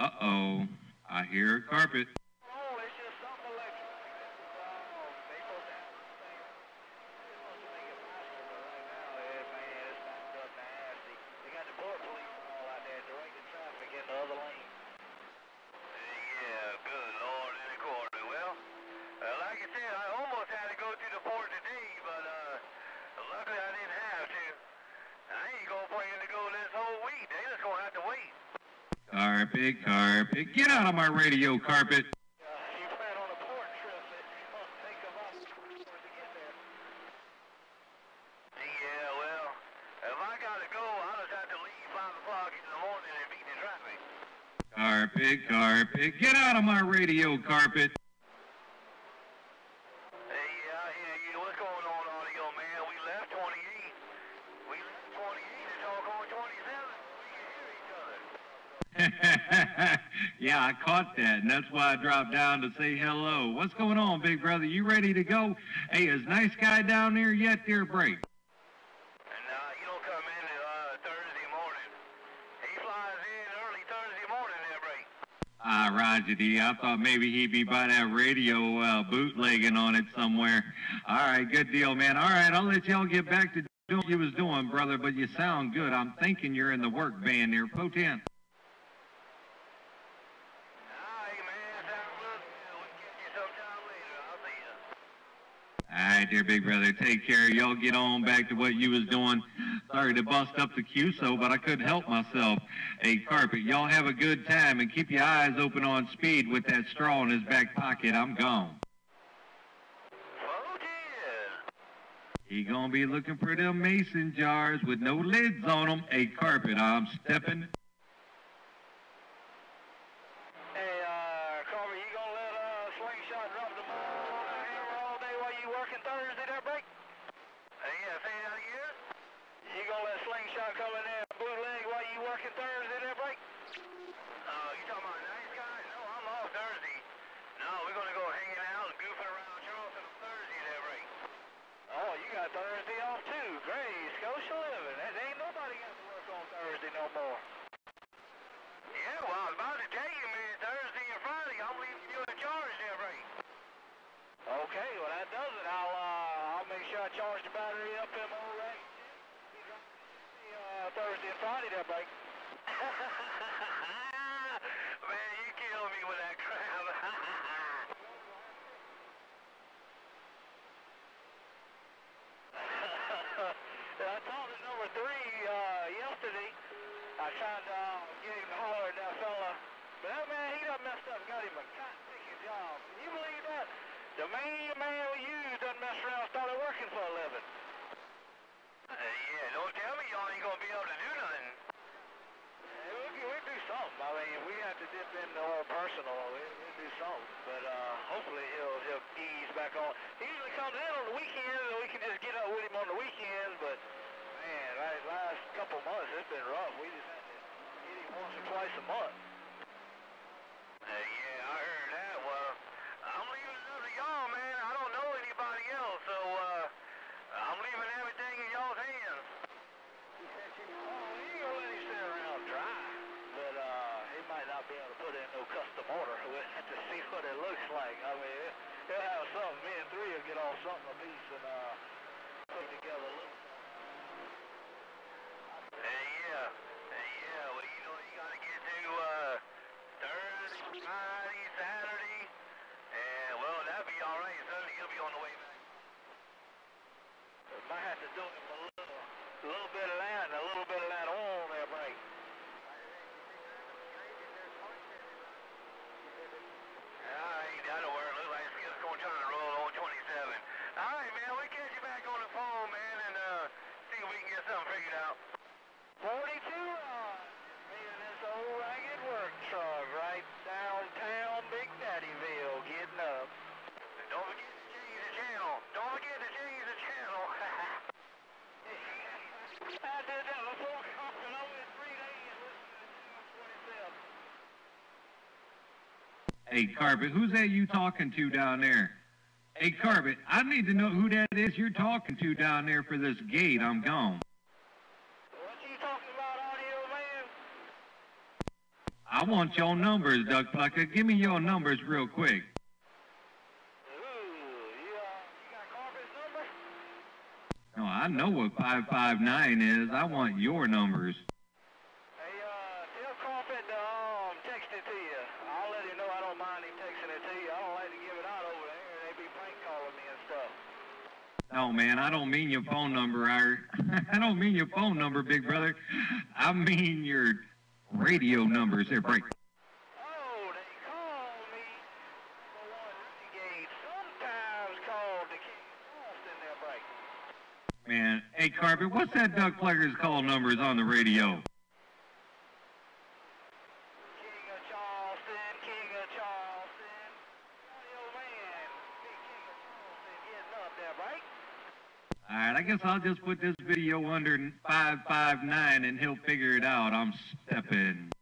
Uh-oh. I hear carpet. Oh, it's just something electric. They supposed to have this thing. They're supposed to make it faster, but right now, man, it's backed up nasty. They got the port police and all out there directing traffic in the other lane. Yeah, good Lord, in the corner. Well, like I said, I almost had to go to the port today, but luckily I didn't have to. I ain't gonna plan to go this whole week. They just gonna have to wait. Carpet, carpet. Get out of my radio, carpet. You plan on a port trip that's gonna take about 4 hours to get there. Yeah, well, if I gotta go, I'll just have to leave 5 o'clock in the morning and beat the traffic. Carpet, carpet. Get out of my radio, carpet. Hey, I hear you. What's going on, Audio Man? We left 28. We left 28 to talk on 27. We can hear each other. Yeah, I caught that, and that's why I dropped down to say hello. What's going on, big brother? You ready to go? Hey, is nice guy down there yet, dear break? You don't come in Thursday morning. He flies in early Thursday morning there, break. Ah, Roger D. I thought maybe he'd be by that radio bootlegging on it somewhere. All right, good deal, man. All right, I'll let y'all get back to doing what you was doing, brother, but you sound good. I'm thinking you're in the work band there. Potent. All right, dear big brother, take care. Y'all get on back to what you was doing. Sorry to bust up the QSO, but I couldn't help myself. Hey, Carpet, y'all have a good time and keep your eyes open on Speed with that straw in his back pocket. I'm gone. Oh, dear. He gonna be looking for them mason jars with no lids on them. Hey, Carpet, I'm stepping. Hey, Carver, you gonna let Slingshot drop the ball on the hammer all day while you working Thursday there, break? Hey, yeah, say that again? You gonna let Slingshot come in there and bootleg while you working Thursday there, break? You talking about nice guy? No, I'm off Thursday. No, we're gonna go hanging out and goofing around Charleston on Thursday there, break. Oh, you got Thursday off too. Great, Scotia living. Ain't nobody got to work on Thursday no more. Yeah, well, I was about to tell you, man, Thursday and Friday, I'm leaving you in charge there, break. Okay, well that does it. I'll make sure I charge the battery up in my old rag. Thursday and Friday there, break. Man, you kill me with that crap. I talked to number 3 yesterday. I tried to get him to holler at that fella, but that man, he done messed up, got him a cotton-picking job. Can you believe that? The main man we used done messed around and started working for a living. Yeah, don't tell me y'all ain't gonna be able to do nothing. We'll do something. I mean, we have to dip in the whole personal. We'll do something. But hopefully he'll ease back on. He usually comes in on the weekends, and we can just get up with him on the weekends. But, man, last couple months, it's been rough. We just had to hit him once or twice a month. Yeah, I heard that. Well, I'm leaving it up to y'all, man. I don't know anybody else, so I'm leaving everything in y'all's hands. He ain't gonna let him sit around dry, but he might not be able to put in no custom order. We'll have to see what it looks like. I mean, he'll have something. Me and 3 will get on something apiece and put it together a little. Yeah. Well, you know, you gotta get to Thursday, Friday, Saturday, and well, that'll be all right. Sunday, he'll be on the way back. Might have to do him a little bit of that and a little bit of that oil there, break. That'll work. Looks like it's going to try to roll on 27. All right, man. We'll catch you back on the phone, man, and see if we can get something figured out. 42 on. Me and this old ragged work truck right downtown Big Daddyville getting up. Don't forget to change the channel. Don't forget to change the channel. I did that before coughing over in 3 days listening to 27. Hey, Carpet, who's that you talking to down there? Hey, Carpet, I need to know who that is you're talking to down there for this gate. I'm gone. What you talking about, Audio Man? I want your numbers, Duck Plucker. Give me your numbers real quick. You got Carpet's number? No, I know what 559 is. I want your numbers. Hey, tell Carpet to text it to you. I'll let him know I don't mind him texting it to you. I don't like to give it out over there. They be prank calling me and stuff. No, man, I don't mean your phone number, I don't mean your phone number, big brother. I mean your radio numbers. Here, break. Oh, they call me the one renegade. Sometimes called the King of Boston there, break. Man, hey, Carpet, what's that Duck Plucker's call numbers on the radio? King of Charleston, King of Charleston. Yo, man, big King of Charleston getting up there, right? All right, I guess I'll just put this video under 559 and he'll figure it out. I'm stepping.